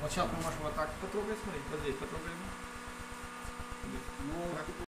Вот сейчас мы можем вот так потрогать, смотри, вот здесь потрогаем. Ну,